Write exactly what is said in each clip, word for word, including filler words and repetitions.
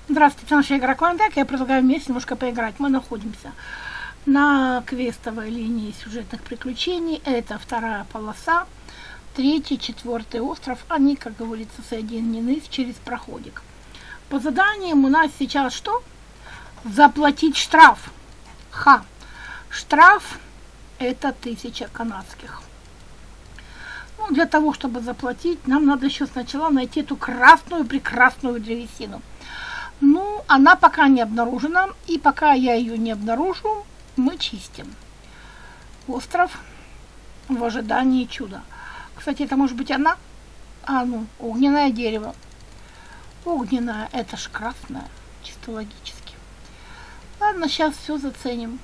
Здравствуйте, это наша игра Клондайк. Я предлагаю вместе немножко поиграть. Мы находимся на квестовой линии сюжетных приключений. Это вторая полоса, третий, четвертый остров. Они, как говорится, соединены через проходик. По заданиям у нас сейчас что? Заплатить штраф. Ха. Штраф это тысяча канадских. Ну, для того, чтобы заплатить, нам надо еще сначала найти эту красную прекрасную древесину. Ну, она пока не обнаружена, и пока я ее не обнаружу, мы чистим остров в ожидании чуда. Кстати, это может быть она? А, ну, огненное дерево. Огненное, это ж красное, чисто логически. Ладно, сейчас все заценим.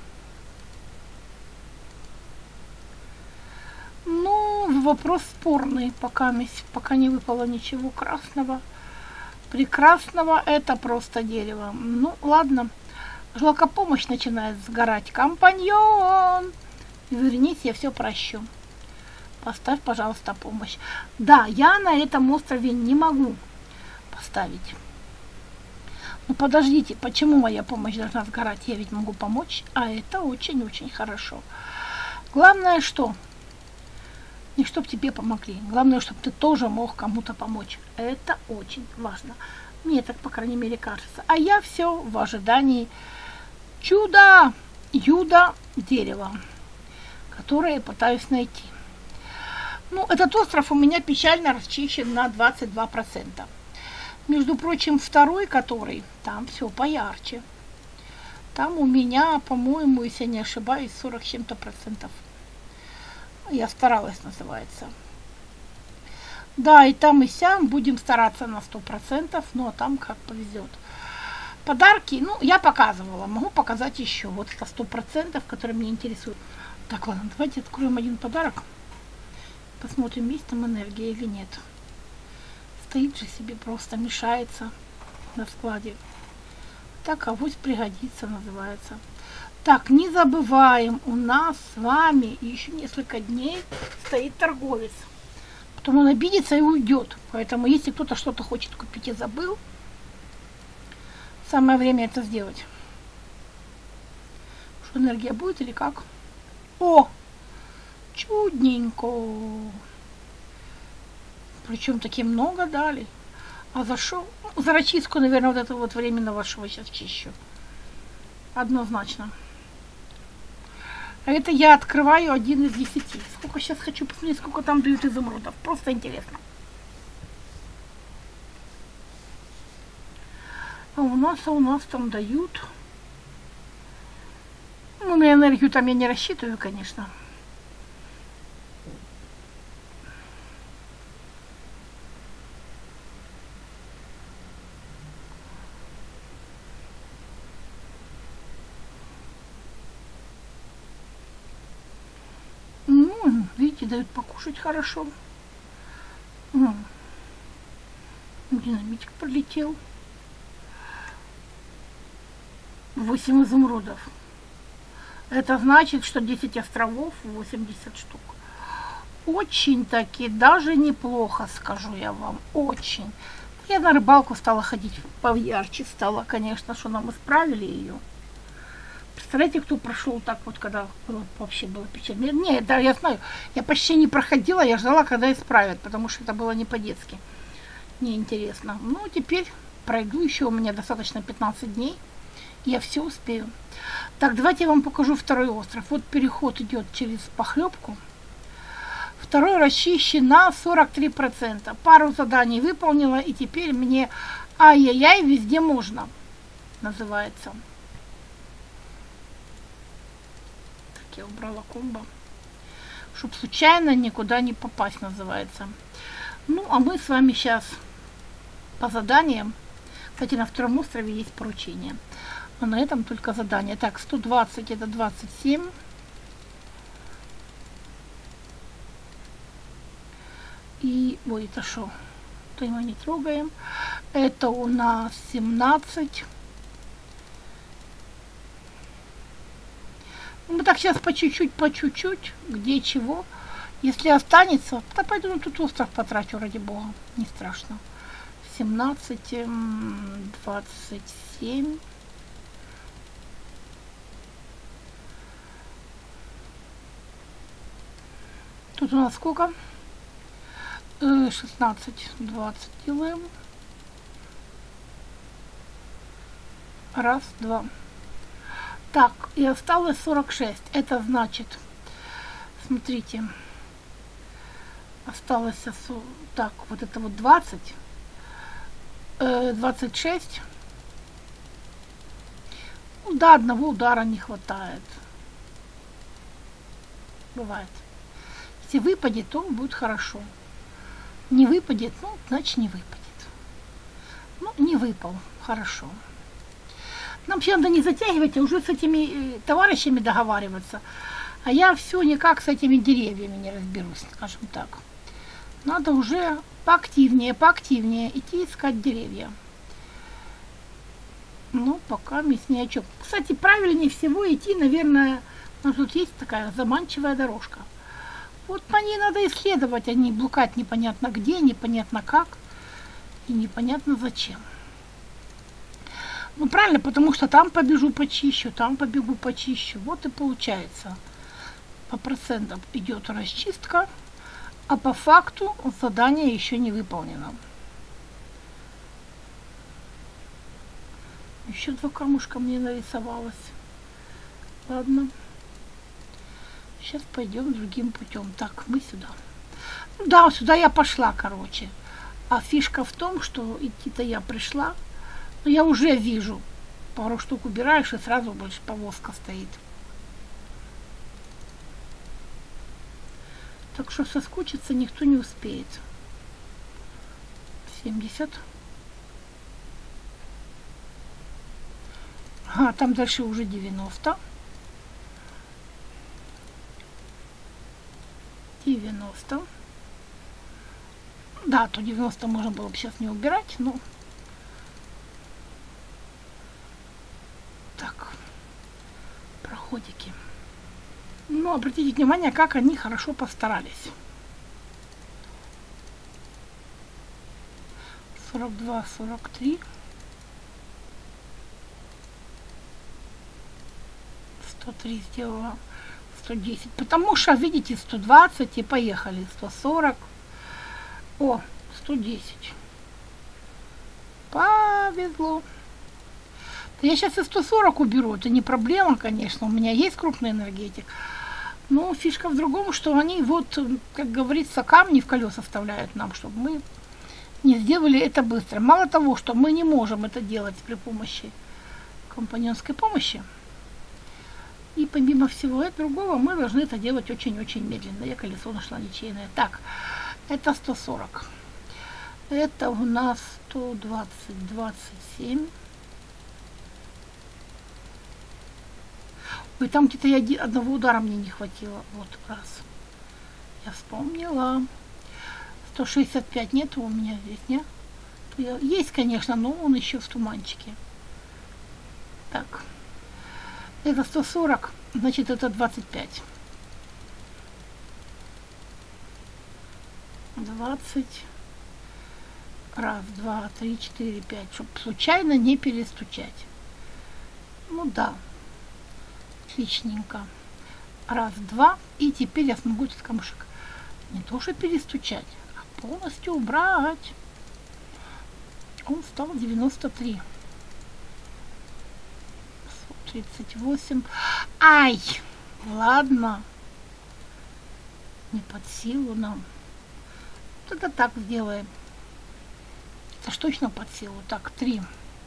Ну, вопрос спорный, пока, пока не выпало ничего красного. Прекрасного, это просто дерево. Ну, ладно. Жлакопомощь начинает сгорать. Компаньон! Вернись, я все прощу. Поставь, пожалуйста, помощь. Да, я на этом острове не могу поставить. Ну, подождите, почему моя помощь должна сгорать? Я ведь могу помочь, а это очень-очень хорошо. Главное, что? Не чтоб тебе помогли. Главное, чтобы ты тоже мог кому-то помочь. Это очень важно. Мне так, по крайней мере, кажется. А я все в ожидании чуда, юда дерева, которое я пытаюсь найти. Ну, этот остров у меня печально расчищен на двадцать два процента. Между прочим, второй, который, там все поярче. Там у меня, по-моему, если я не ошибаюсь, сорок с чем-то процентов. Я старалась, называется. Да, и там, и сям будем стараться на сто процентов, но ну, а там как повезет. Подарки, ну, я показывала, могу показать еще. Вот это сто процентов, которые меня интересуют. Так, ладно, давайте откроем один подарок. Посмотрим, есть там энергия или нет. Стоит же себе, просто мешается на складе. Так, авось пригодится, называется. Так, не забываем, у нас с вами еще несколько дней стоит торговец. Потом он обидится и уйдет. Поэтому, если кто-то что-то хочет купить и забыл, самое время это сделать. Что, энергия будет или как? О! Чудненько! Причем таки много дали. А за что? За рачиску, наверное, вот это вот временно вашего сейчас чищу. Однозначно. А это я открываю один из десяти. Сколько сейчас хочу посмотреть, сколько там дают изумрудов. Просто интересно. А у нас, а у нас там дают. Ну, на энергию там я не рассчитываю, конечно. Видите, дают покушать хорошо. М. Динамитик пролетел. восемь изумрудов. Это значит, что десять островов, восемьдесят штук. Очень таки, даже неплохо, скажу я вам. Очень. Я на рыбалку стала ходить поярче стала, конечно, что нам исправили ее. Представляете, кто прошел так вот, когда было, вообще было печально? Нет, да, я знаю, я почти не проходила, я ждала, когда исправят, потому что это было не по-детски. Неинтересно. Ну, теперь пройду, еще у меня достаточно пятнадцать дней, я все успею. Так, давайте я вам покажу второй остров. Вот переход идет через похлебку. Второй расчищен на сорок три процента. Пару заданий выполнила, и теперь мне ай-яй-яй, везде можно, называется. Я убрала комбо, чтобы случайно никуда не попасть, называется. Ну, а мы с вами сейчас по заданиям. Кстати, на втором острове есть поручение, а на этом только задание. Так, сто двадцать это двадцать семь. И, ой, это что? То мы не трогаем. Это у нас семнадцать. Мы так сейчас по чуть-чуть, по чуть-чуть, где чего. Если останется, то пойду на тут остров потрачу, ради бога. Не страшно. семнадцать, двадцать семь. Тут у нас сколько? шестнадцать, двадцать делаем. Раз, два. Так, и осталось сорок шесть. Это значит, смотрите, осталось так, вот это вот двадцать, двадцать шесть. Ну, до одного удара не хватает. Бывает. Если выпадет, то будет хорошо. Не выпадет, ну, значит не выпадет. Ну, не выпал, хорошо. Нам вообще надо не затягивать, а уже с этими товарищами договариваться. А я все никак с этими деревьями не разберусь, скажем так. Надо уже поактивнее, поактивнее идти искать деревья. Ну, пока мне ни о чем. Кстати, правильнее всего идти, наверное, у нас тут есть такая заманчивая дорожка. Вот по ней надо исследовать, а не блукать непонятно где, непонятно как и непонятно зачем. Ну, правильно, потому что там побежу почищу, там побегу почищу. Вот и получается. По процентам идет расчистка, а по факту задание еще не выполнено. Еще два камушка мне нарисовалось. Ладно. Сейчас пойдем другим путем. Так, мы сюда. Ну, да, сюда я пошла, короче. А фишка в том, что идти-то я пришла. Но я уже вижу. Пару штук убираешь, и сразу больше повозка стоит. Так что соскучиться никто не успеет. семьдесят. А, там дальше уже девяносто. девяносто. Да, то девяносто можно было бы сейчас не убирать, но... Так. Проходики. Ну, обратите внимание, как они хорошо постарались. сорок два, сорок три. сто три сделала. сто десять. Потому что, видите, сто двадцать и поехали. сто сорок. О, сто десять. Повезло. Я сейчас и сто сорок уберу. Это не проблема, конечно. У меня есть крупный энергетик. Но фишка в другом, что они вот, как говорится, камни в колеса вставляют нам, чтобы мы не сделали это быстро. Мало того, что мы не можем это делать при помощи компаньонской помощи. И помимо всего этого другого, мы должны это делать очень-очень медленно. Я колесо нашла ничейное. Так, это сто сорок. Это у нас сто двадцать, двадцать семь. Ой, там где-то я одного удара мне не хватило. Вот раз. Я вспомнила. сто шестьдесят пять нету у меня здесь, нет? Есть, конечно, но он еще в туманчике. Так. Это сто сорок, значит это двадцать пять. двадцать. Раз, два, три, четыре, пять. Чтобы случайно не перестучать. Ну да. Отличненько. Раз, два. И теперь я смогу этот камушек не то что перестучать, а полностью убрать. Он стал девяносто три. тридцать восемь. Ай! Ладно. Не под силу нам. Тогда так сделаем. Это ж точно под силу. Так, три.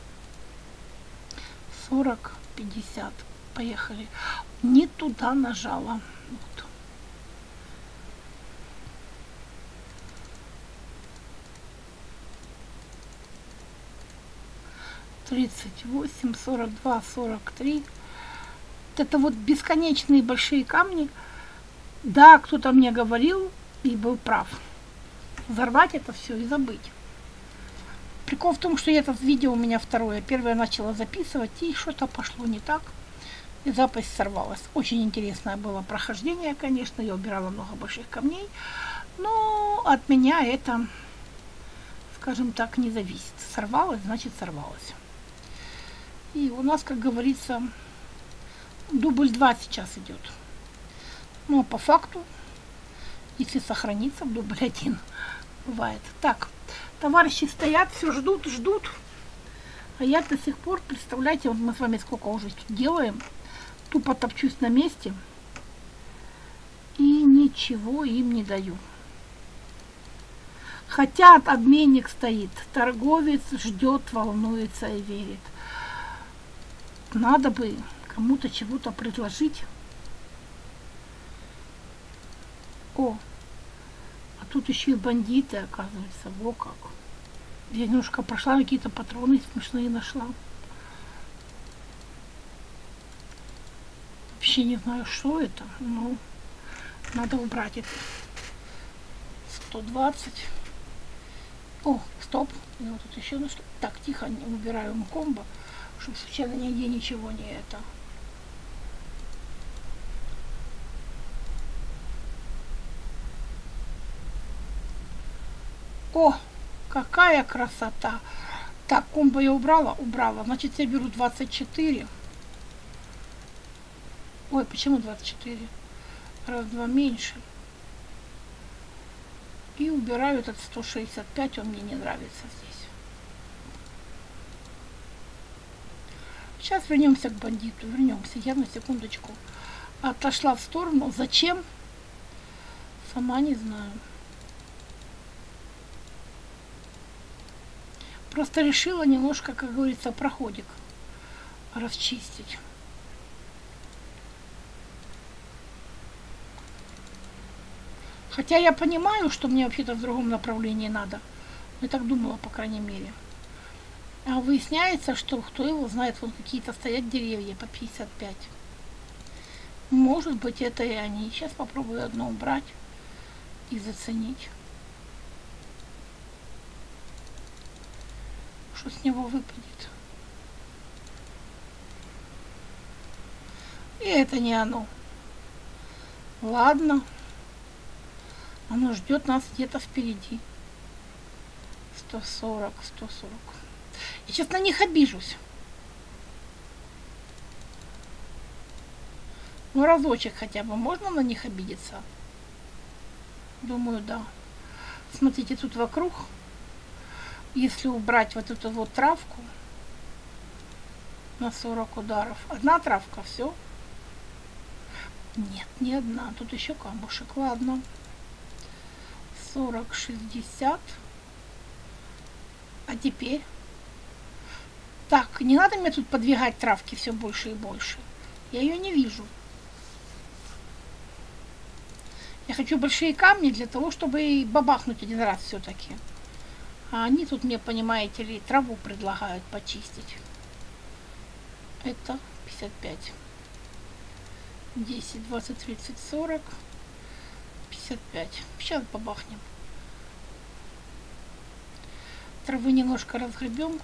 сорок, пятьдесят. Поехали. Не туда нажала. Вот. тридцать восемь, сорок два, сорок три. Это вот бесконечные большие камни. Да, кто-то мне говорил и был прав. Взорвать это все и забыть. Прикол в том, что это видео у меня второе. Первое начала записывать, и что-то пошло не так. И запись сорвалась. Очень интересное было прохождение, конечно. Я убирала много больших камней. Но от меня это, скажем так, не зависит. Сорвалось, значит сорвалось. И у нас, как говорится, дубль два сейчас идет. Но по факту, если сохранится, дубль один бывает. Так, товарищи стоят, все ждут, ждут. А я до сих пор, представляете, вот мы с вами сколько уже тут делаем, тупо топчусь на месте и ничего им не даю. Хотя обменник стоит, торговец ждет, волнуется и верит. Надо бы кому-то чего-то предложить. О, а тут еще и бандиты, оказывается, во как. Я немножко прошла, какие-то патроны смешные нашла. Вообще не знаю, что это, но надо убрать это. сто двадцать. О, стоп. Я вот тут еще нашла. Так, тихо, убираю комбо, чтобы случайно нигде ничего не это. О, какая красота! Так, комбо я убрала? Убрала. Значит, я беру двадцать четыре. Ой, почему двадцать четыре? Раз, два меньше. И убираю этот сто шестьдесят пять, он мне не нравится здесь. Сейчас вернемся к бандиту, вернемся. Я на секундочку отошла в сторону. Зачем? Сама не знаю. Просто решила немножко, как говорится, проходик расчистить. Хотя я понимаю, что мне вообще-то в другом направлении надо. Я так думала, по крайней мере. А выясняется, что кто его знает, вон какие-то стоят деревья по пятьдесят пять. Может быть, это и они. Сейчас попробую одно убрать и заценить. Что с него выпадет. И это не оно. Ладно. Оно ждет нас где-то впереди. сто сорок, сто сорок. Я сейчас на них обижусь. Ну, разочек хотя бы можно на них обидеться? Думаю, да. Смотрите, тут вокруг, если убрать вот эту вот травку на сорок ударов. Одна травка, все. Нет, не одна. Тут еще камушек. Ладно. сорок, шестьдесят. А теперь? Так, не надо мне тут подвигать травки все больше и больше. Я ее не вижу. Я хочу большие камни для того, чтобы бабахнуть один раз все-таки. А они тут мне, понимаете ли, траву предлагают почистить. Это пятьдесят пять. десять, двадцать, тридцать, сорок. пятьдесят пять. Сейчас побахнем. Травы немножко разгребем.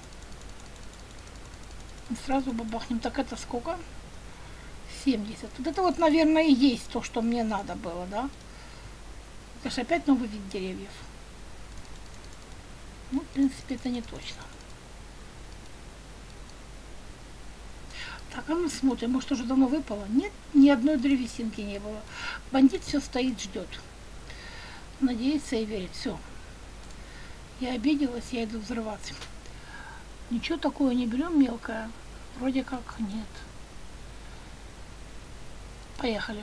И сразу бабахнем. Так это сколько? семьдесят. Вот это вот, наверное, и есть то, что мне надо было, да? Это же опять новый вид деревьев. Ну, в принципе, это не точно. Так, а мы смотрим, может, уже давно выпало? Нет, ни одной древесинки не было. Бандит все стоит, ждет. Надеется и верит. Все. Я обиделась, я иду взрываться. Ничего такого не берем мелкое. Вроде как нет. Поехали.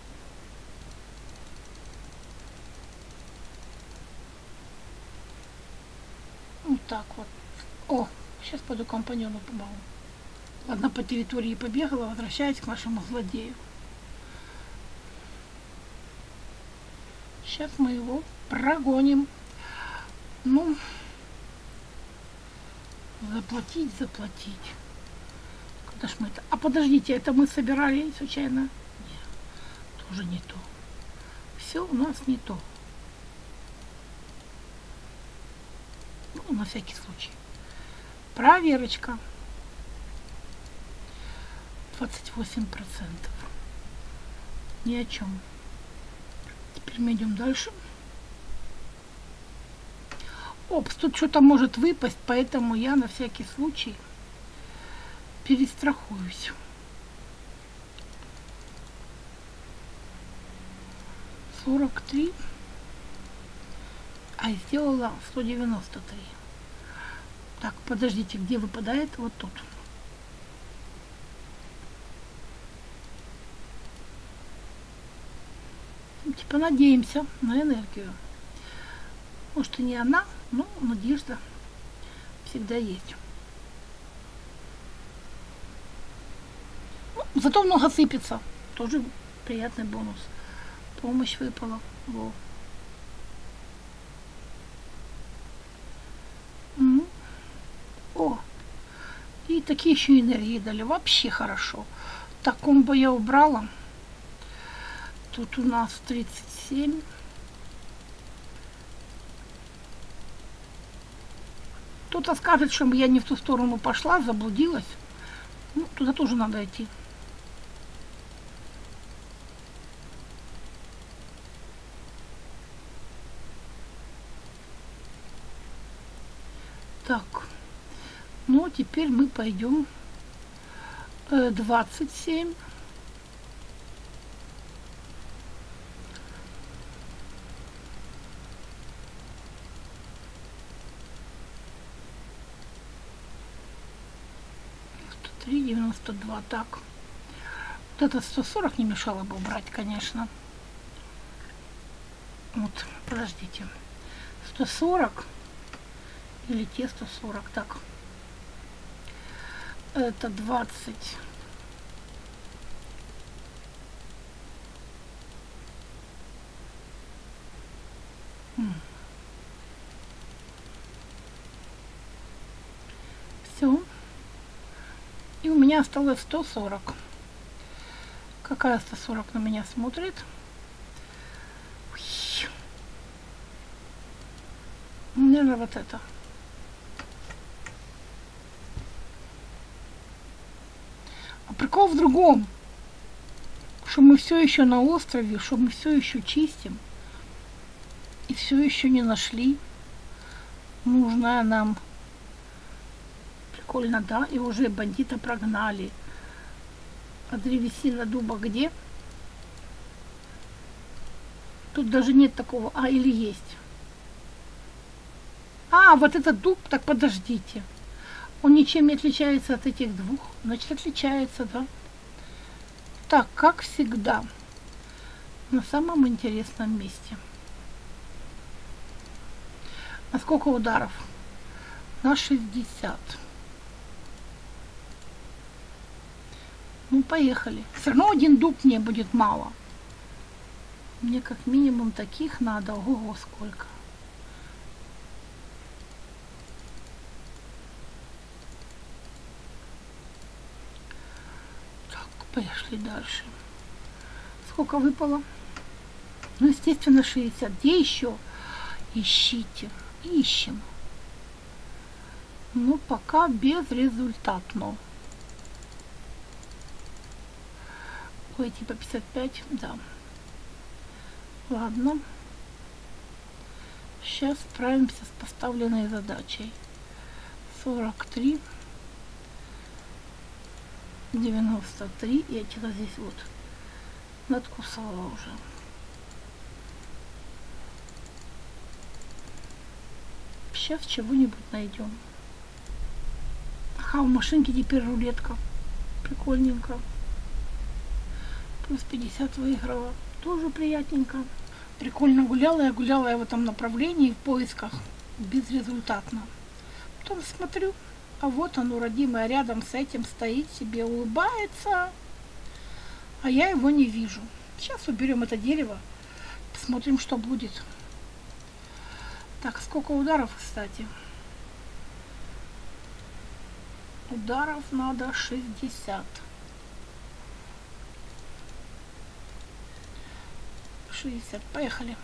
Вот так вот. О, сейчас пойду компаньону помогу. Ладно, по территории побегала, возвращаюсь к нашему злодею. Сейчас мы его прогоним. Ну, заплатить, заплатить. Куда ж мы это? А подождите, это мы собирали случайно? Нет, тоже не то. Все у нас не то. Ну, на всякий случай. Проверочка. двадцать восемь процентов. Ни о чем. Теперь мы идем дальше. Опс, тут что-то может выпасть, поэтому я на всякий случай перестрахуюсь. сорок три. А сделала сто девяносто три. Так, подождите, где выпадает? Вот тут. Типа надеемся на энергию. Может и не она, но надежда всегда есть. Ну, зато много сыпется. Тоже приятный бонус. Помощь выпала. Во. Ну. О! И такие еще энергии дали. Вообще хорошо. Так, комбо я убрала. Тут у нас тридцать семь. Кто-то скажет, что я не в ту сторону пошла, заблудилась. Ну, туда тоже надо идти. Так. Ну, теперь мы пойдем э, двадцать семь. три девяносто два. Так. Вот этот сто сорок не мешало бы убрать, конечно. Вот, подождите. сто сорок или те сто сорок. Так. Это двадцать. Все. И у меня осталось сто сорок. Какая сто сорок на меня смотрит? Наверное, вот это. А прикол в другом. Что мы все еще на острове, что мы все еще чистим. И все еще не нашли нужное нам. Прикольно, да? И уже бандита прогнали. А древесина дуба где? Тут даже нет такого. А, или есть? А, вот этот дуб, так подождите. Он ничем не отличается от этих двух. Значит, отличается, да? Так, как всегда. На самом интересном месте. На сколько ударов? На шестьдесят. Ну, поехали. Все равно один дуб мне будет мало. Мне как минимум таких надо. Ого, сколько. Так, пошли дальше. Сколько выпало? Ну, естественно, шестьдесят. Где еще? Ищите. Ищем. Ну, пока безрезультатно. Ой, типа пятьдесят пять, да. Ладно. Сейчас справимся с поставленной задачей. сорок три. девяносто три. Я что-то здесь вот надкусала уже. Сейчас чего-нибудь найдем. Ага, у машинки теперь рулетка. Прикольненько. Плюс пятьдесят выиграла. Тоже приятненько. Прикольно гуляла. Я гуляла я в этом направлении в поисках. Безрезультатно. Потом смотрю, а вот оно, родимое, рядом с этим стоит себе, улыбается. А я его не вижу. Сейчас уберем это дерево. Посмотрим, что будет. Так, сколько ударов, кстати? Ударов надо шестьдесят. шестьдесят. Поехали.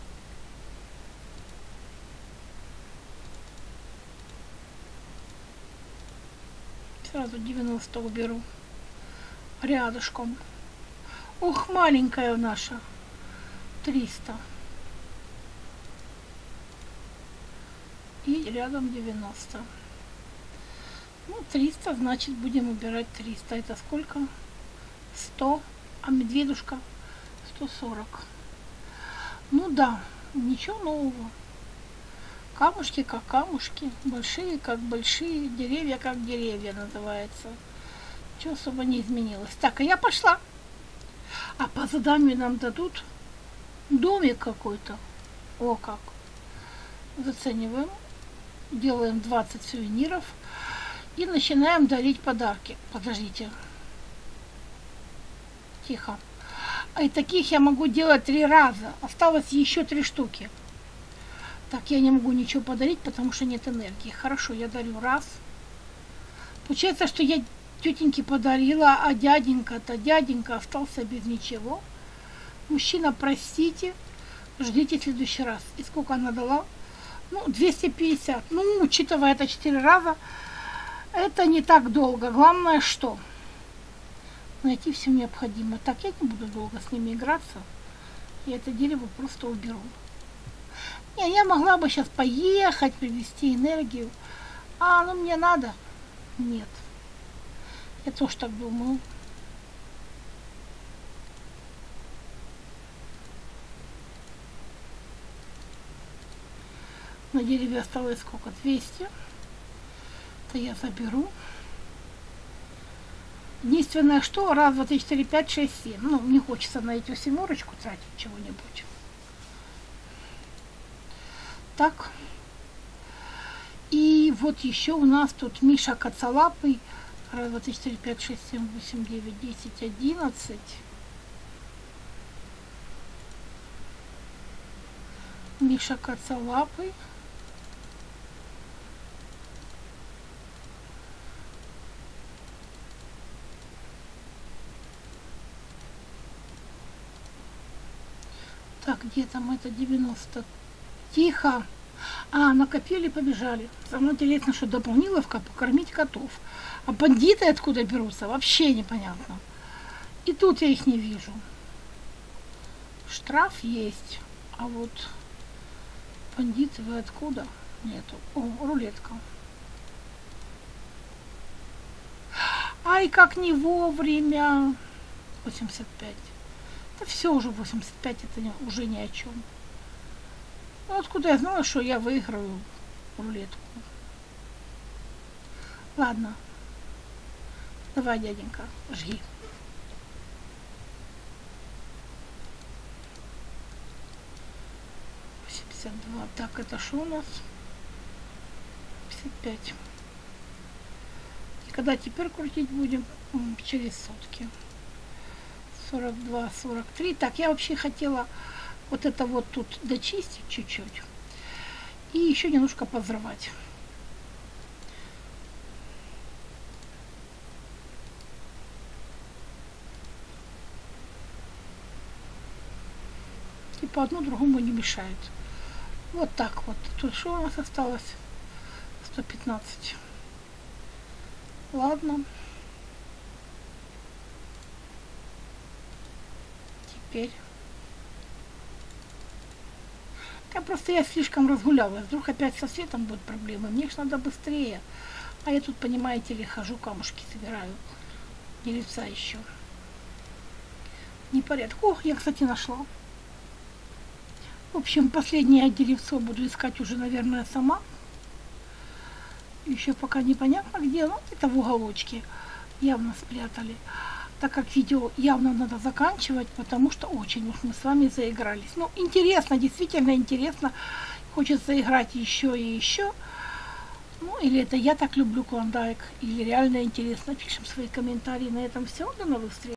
Сразу девяносто уберу. Рядышком. Ух, маленькая наша. триста. и рядом девяносто. Ну, триста, значит, будем убирать триста. Это сколько? сто. А медведушка сто сорок. Ну да, ничего нового. Камушки как камушки, большие как большие, деревья как деревья называется. Ничего особо не изменилось. Так, а я пошла. А по заданию нам дадут домик какой-то. О как. Зацениваем. Делаем двадцать сувениров. И начинаем дарить подарки. Подождите. Тихо. И таких я могу делать три раза. Осталось еще три штуки. Так, я не могу ничего подарить, потому что нет энергии. Хорошо, я дарю раз. Получается, что я тетеньке подарила, а дяденька-то, дяденька остался без ничего. Мужчина, простите, ждите в следующий раз. И сколько она дала? Ну, двести пятьдесят. Ну, учитывая это четыре раза, это не так долго. Главное, что найти все необходимое. Так, я не буду долго с ними играться. Я это дерево просто уберу. Не, я могла бы сейчас поехать, привести энергию. А, ну мне надо? Нет. Я тоже так думаю. На дереве осталось сколько? двести. Это я заберу. Единственное, что раз, два, три, четыре, пять, шесть, семь. Ну, не хочется на эту семерочку тратить чего-нибудь. Так. И вот еще у нас тут Миша Коцалапый. Раз, два, три, четыре, пять, шесть, семь, восемь, девять, десять, одиннадцать. Миша Коцалапый. Так, где там это девяносто? Тихо. А, накопили, побежали. Самое интересное, что дополниловка покормить котов. А бандиты откуда берутся, вообще непонятно. И тут я их не вижу. Штраф есть. А вот бандиты вы откуда? Нету. О, рулетка. Ай, как не вовремя. восемьдесят пять. Да все уже восемьдесят пять, это не, уже ни о чем. Ну, откуда я знала, что я выиграю рулетку? Ладно. Давай, дяденька, жги. восемьдесят два. Так, это что у нас? пятьдесят пять. И когда теперь крутить будем? Через сутки. сорок два, сорок три. Так, я вообще хотела вот это вот тут дочистить чуть-чуть. И еще немножко повзрывать. И по одну другому не мешает. Вот так вот. Тут что у нас осталось? сто пятнадцать. Ладно. Теперь. Да просто я слишком разгулялась. Вдруг опять со светом будут проблемы. Мне ж надо быстрее. А я тут, понимаете ли, хожу, камушки собираю. Деревца еще. Непорядок. О, я, кстати, нашла. В общем, последнее деревцо буду искать уже, наверное, сама. Еще пока непонятно где. Ну, это в уголочке. Явно спрятали. Так как видео явно надо заканчивать, потому что очень уж мы с вами заигрались. Ну, интересно, действительно интересно. Хочется играть еще и еще. Ну, или это я так люблю клондайк, или реально интересно. Пишем свои комментарии. На этом все. До новых встреч.